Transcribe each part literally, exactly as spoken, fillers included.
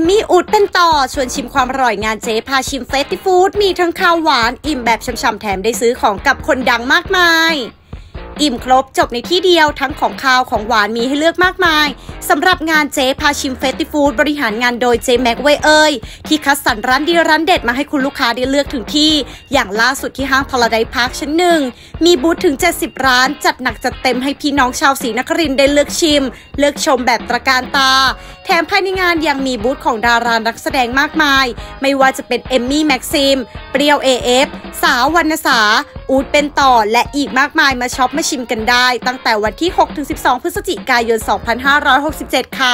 มมี่อูดเป็นต่อชวนชิมความอร่อยงานเจ๊พาชิมเฟสติฟู้ดมีทั้งข้าวหวานอิ่มแบบช่ำๆแถมได้ซื้อของกับคนดังมากมายอิ่มครบจบในที่เดียวทั้งของข้าวของหวานมีให้เลือกมากมายสำหรับงานเจ๊พาชิมเฟสติฟู้ดบริหารงานโดยเจ๊แม็กเวยเอ่ยที่คัดสรรร้านดีร้านเด็ดมาให้คุณลูกค้าได้เลือกถึงที่อย่างล่าสุดที่ห้างพาราไดซ์พาร์คชั้นหนึ่งมีบูธถึงเจ็ดสิบร้านจัดหนักจัดเต็มให้พี่น้องชาวศรีนครินทร์ได้เลือกชิมเลือกชมแบบตระการตาแถมภายในงานยังมีบูธของดารานักแสดงมากมายไม่ว่าจะเป็นเอมมี่แม็กซิมเปรี้ยว เอ เอฟ สาววรรณสาอูดเป็นต่อและอีกมากมายมาช็อปมาชิมกันได้ตั้งแต่วันที่ หกถึงสิบสอง พฤศจิกายน สองพันห้าร้อยหกสิบเจ็ด ค่ะ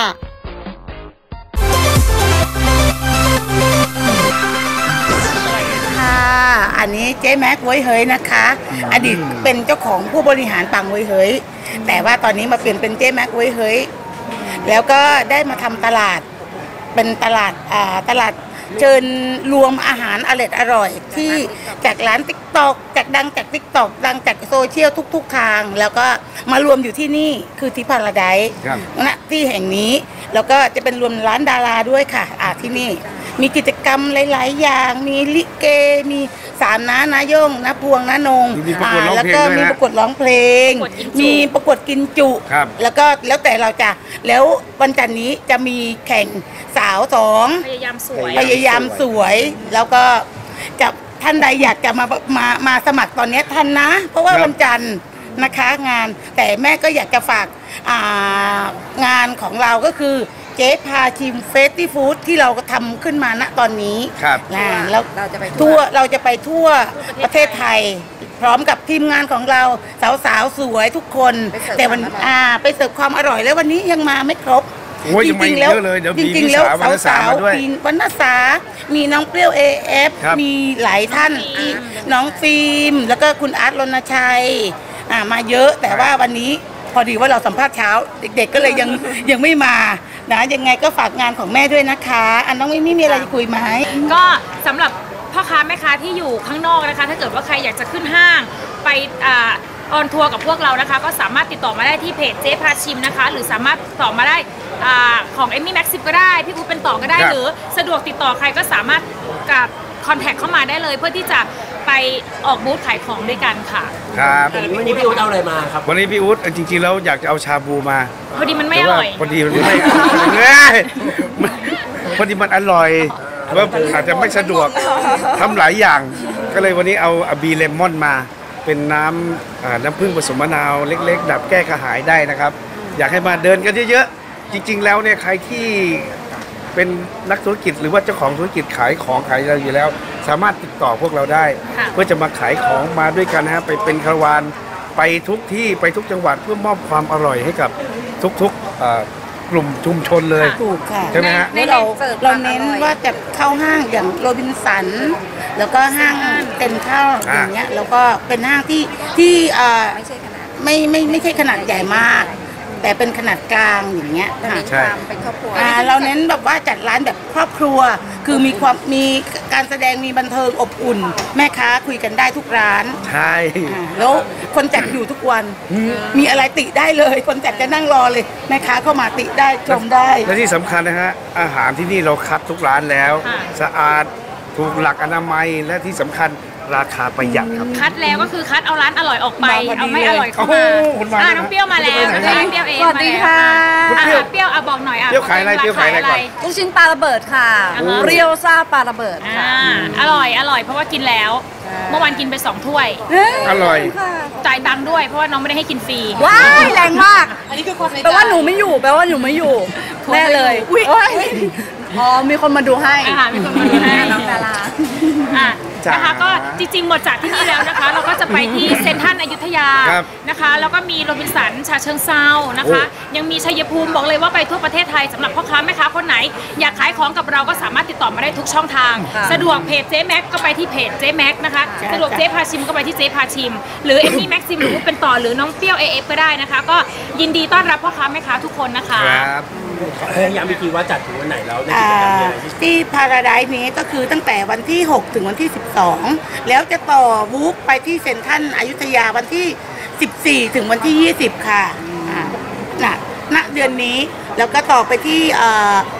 ค่ะอันนี้เจ๊แม็กเว้ยเฮ้ยนะคะอดีตเป็นเจ้าของผู้บริหารปังเว้ยเฮ้ยแต่ว่าตอนนี้มาเปลี่ยนเป็นเจ๊แม็กเว้ยเฮ้ยแล้วก็ได้มาทำตลาดเป็นตลาดอ่าตลาดเชิญรวมอาหารอร่อยอร่อยที่จากร้านติ๊กตอกจากดังจากติ๊กตอกดังจากโซเชียลทุกๆทางแล้วก็มารวมอยู่ที่นี่คือที่พาราไดซ์ณที่แห่งนี้แล้วก็จะเป็นรวมร้านดาราด้วยค่ะอ่าที่นี่มีกิจกรรมหลายๆอย่างมีลิเกมีสามน้านาย่งน้าพวงน้านงอ่าแล้วก็มีประกวดร้องเพลงมีประกวดกินจุแล้วก็แล้วแต่เราจะแล้ววันจันทร์นี้จะมีแข่งสาวสองพยายามสวยพยายามสวยแล้วก็จะท่านใดอยากจะมามามาสมัครตอนนี้ท่านนะเพราะว่าวันจันทร์นะคะงานแต่แม่ก็อยากจะฝากงานของเราก็คือเจ๊พาชิมเฟสติฟู้ดที่เราทำขึ้นมาณตอนนี้นะแล้วเราจะไปทั่วเราจะไปทั่วประเทศไทยพร้อมกับทีมงานของเราสาวๆสวยทุกคนแต่วันอ่าไปเสิร์ฟความอร่อยแล้ววันนี้ยังมาไม่ครบจริงๆแล้วจริงๆแล้วสาวๆมีวรรณสามีน้องเปรี้ยว เอ เอฟ มีหลายท่านน้องฟิล์มแล้วก็คุณอาร์ตรณชัยอ่ามาเยอะแต่ว่าวันนี้พอดีว่าเราสัมภาษณ์เช้าเด็กๆก็เลยยังยังไม่มานะยังไงก็ฝากงานของแม่ด้วยนะคะอันน้องไม่มีอะไรจะคุยไหมก็สำหรับพ่อค้าแม่ค้าที่อยู่ข้างนอกนะคะถ้าเกิดว่าใครอยากจะขึ้นห้างไปออนทัวร์กับพวกเรานะคะก็สามารถติดต่อมาได้ที่เพจเจ๊พาชิมนะคะหรือสามารถติดต่อมาได้ของเอมมี่แม็กซิมก็ได้พี่อู๋เป็นต่อก็ได้หรือสะดวกติดต่อใครก็สามารถกับคอนแทคเข้ามาได้เลยเพื่อที่จะไปออกบูธขายของด้วยกันค่ะครับวันนี้พี่อู๋เอาอะไรมาครับวันนี้พี่อู๋จริงๆแล้วอยากจะเอาชาบูมาพอดีมันไม่อร่อยพอดีมันไม่พอดีมันอร่อยว่าอาจจะไม่สะดวกทำหลายอย่างก็เลยวันนี้เอาบีเลมอนมาเป็นน้ำน้ำผึ้งผสมมะนาวเล็กๆดับแก้กระหายได้นะครับอยากให้มาเดินกันเยอะๆจริงๆแล้วเนี่ยใครที่เป็นนักธุรกิจหรือว่าเจ้าของธุรกิจขายของขายอะไรอยู่แล้วสามารถติดต่อพวกเราได้เพื่อจะมาขายของมาด้วยกันนะฮะไปเป็นคาราวานไปทุกที่ไปทุกจังหวัดเพื่อมอบความอร่อยให้กับทุกๆกลุ่มชุมชนเลยถูกค่ะใช่ไหมฮะเราเราเน้นว่าจะเข้าห้างอย่างโรบินสันแล้วก็ห้างเต็มเข้าอย่างเงี้ยแล้วก็เป็นห้างที่ที่ไม่ใช่ขนาดไม่ไม่ไม่ใช่ขนาดใหญ่มากแต่เป็นขนาดกลางอย่างเงี้ยค่ะใช่เป็นครอบครัวเราเน้นแบบว่าจัดร้านแบบครอบครัวคือมีความมีการแสดงมีบันเทิงอบอุ่นแม่ค้าคุยกันได้ทุกร้านใช่แล้วคนจัดอยู่ทุกวันมีอะไรติได้เลยคนจัดจะนั่งรอเลยแม่ค้าเข้ามาติได้ชมได้และที่สำคัญนะฮะอาหารที่นี่เราคัดทุกร้านแล้วสะอาดถูกหลักอนามัยและที่สำคัญราคาประหยัดครับคัดแล้วก็คือคัดเอาร้านอร่อยออกไปเอาไม่อร่อยเข้ามาอ่าน้องเปรี้ยวมาแล้วน้องเปรี้ยวเองสวัสดีค่ะเปรี้ยวอ่ะบอกหน่อยอ่ะเปรี้ยวขายอะไรเปรี้ยวขายอะไรก่อนลูกชิ้นปลาระเบิดค่ะเปรี้ยวซ่าปลาระเบิดค่ะอร่อยอร่อยเพราะว่ากินแล้วเมื่อวานกินไปสองถ้วยอร่อยจ่ายตังค์ด้วยเพราะว่าน้องไม่ได้ให้กินฟรีว้ายแรงมากอันนี้คือความแปลว่าหนูไม่อยู่แปลว่าหนูไม่อยู่แน่เลยอ๋อมีคนมาดูให้มีคนมาดูให้น้องดารานะคะก็จริงๆหมดจากที่นี่แล้วนะคะเราก็จะไปที่เซ็นทรัลอยุธยานะคะแล้วก็มีโรบินสันฉะเชิงเทรานะคะยังมีชัยภูมิบอกเลยว่าไปทั่วประเทศไทยสำหรับพ่อค้าแม่ค้าคนไหนอยากขายของกับเราก็สามารถติดต่อมาได้ทุกช่องทางสะดวกเพจเจ๊แม็กก็ไปที่เพจเจ๊แม็กนะคะสะดวกเจ๊พาชิมก็ไปที่เจ๊พาชิมหรือเอมมี่แม็กซิมหรือเป็นต่อหรือน้องเปรี้ยว เอ เอฟ ก็ได้นะคะก็ยินดีต้อนรับพ่อค้าแม่ค้าทุกคนนะคะย้ำอีกทีว่าจัดถึงวันไหนแล้วที่พาราไดซ์นี้ก็คือตั้งแต่วันที่หกถึงวันที่สิบสองแล้วจะต่อวูฟไปที่เซ็นทรัลอยุธยาวันที่สิบสี่ถึงวันที่ยี่สิบค่ะณณเดือนนี้แล้วก็ต่อไปที่ท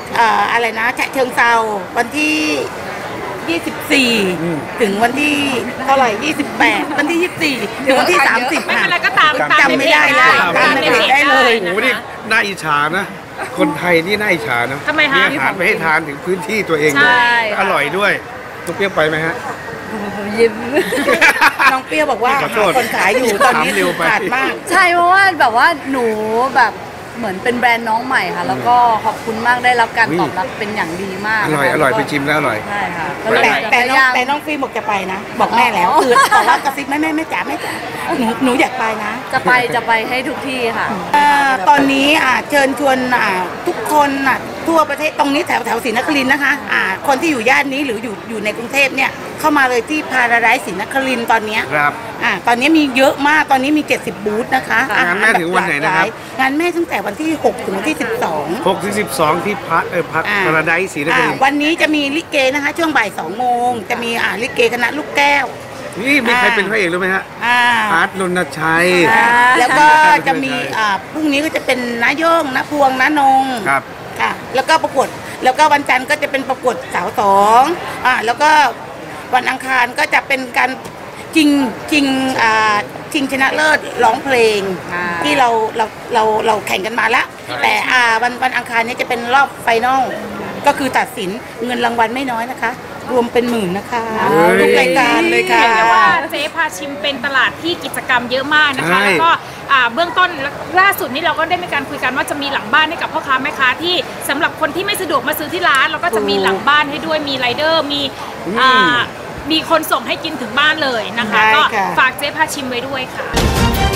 เอ่ออะไรนะฉะเชิงเซาวันที่ยี่สิบสี่อืมถึงวันที่เท่าไหร่ยี่สิบแปดวันที่ยี่สิบสี่ถึงวันที่สามสิบไม่เป็นไรก็ตามจำตามจำไม่ได้เลยตามตามในในเพเพจจได้เลยโอ้โหนี่น่าอิจฉานะ คนไทยนี่น่าอิจฉานะทำไมคะมีอาหารไปให้ทานถึงพื้นที่ตัวเองใช่ด้วยอร่อยด้วยตุ๊กเปรี้ยวไปไหมฮะยิ้มน้องเปรี้ยวบอกว่าขอโทษคนขายอยู่ตอนนี้ถามเร็วไปขาดมากใช่เพราะว่าแบบว่าหนูแบบเหมือนเป็นแบรนด์น้องใหม่ค่ะ แล้วก็ขอบคุณมากได้รับการอุ้ยตอบรับเป็นอย่างดีมากอร่อยนะคะอร่อยไปแล้วก็ชิมแล้วอร่อยใช่ค่ะก็แต่เลยแต่จะพน้องยายามแต่น้องฟิล์มบอกจะไปนะ บอกแม่แล้วคือบอกว่ากระซิบแม่แม่แม่จ๋าแม่จ๋าหนูหนูอยากไปนะจะไปจะไปให้ทุกที่ค่ะอ่าตอนนี้อ่าเชิญชวนอ่าทุกคนอ่ะทั่วประเทศตรงนี้แถวแถวศรีนครินทร์นะคะอ่าคนที่อยู่ย่านนี้หรืออยู่อยู่ในกรุงเทพเนี่ยเข้ามาเลยที่พาราไดซ์ศรีนครินทร์ตอนเนี้ยครับอ่าตอนนี้มีเยอะมากตอนนี้มีเจ็ดสิบบูธนะคะงานแม่ถึงวันไหนนะครับงานแม่ตั้งแต่วันที่หกถึงวันที่สิบสองหกถึงสิบสองที่พักเออพักอ่าพาราไดซ์ศรีนครินทร์วันนี้จะมีลิเกนะคะช่วงบ่ายสองโมงจะมีอ่าลิเกคณะลูกแก้วนี่มีใครอ่าเป็นพระเอกรู้ไหมฮะอ่าอาร์ตรณชัยอ่าแล้วก็จะมีใช่อ่าพรุ่งนี้ก็จะเป็นน้าโย่งน้าพวงน้านงครับค่ะแล้วก็ประกวดแล้วก็วันจันทร์ก็จะเป็นประกวดสาวสองอ่าแล้วก็วันอังคารก็จะเป็นการจริงจริงอ่าชิงชนะเลิศร้องเพลงอ่าที่เราเราเราเราแข่งกันมาแล้ว แต่อ่าวันวันอังคารนี้จะเป็นรอบไฟนอลก็คือตัดสินเงินรางวัลไม่น้อยนะคะ รวมเป็นหมื่นนะคะเฮ้ยทุกรายการเลยค่ะเรียกได้ว่าเจ๊พาชิมเป็นตลาดที่กิจกรรมเยอะมากนะคะใช่แล้วก็อ่าเบื้องต้นล่าสุดนี้เราก็ได้มีการคุยกันว่าจะมีหลังบ้านให้กับพ่อค้าแม่ค้าที่สำหรับคนที่ไม่สะดวกมาซื้อที่ร้านเราก็จะมีหลังบ้านให้ด้วยมีไรเดอร์มีอ่ามีคนส่งให้กินถึงบ้านเลยนะคะได้ก็ค่ะฝากเจ๊พาชิมไว้ด้วยค่ะ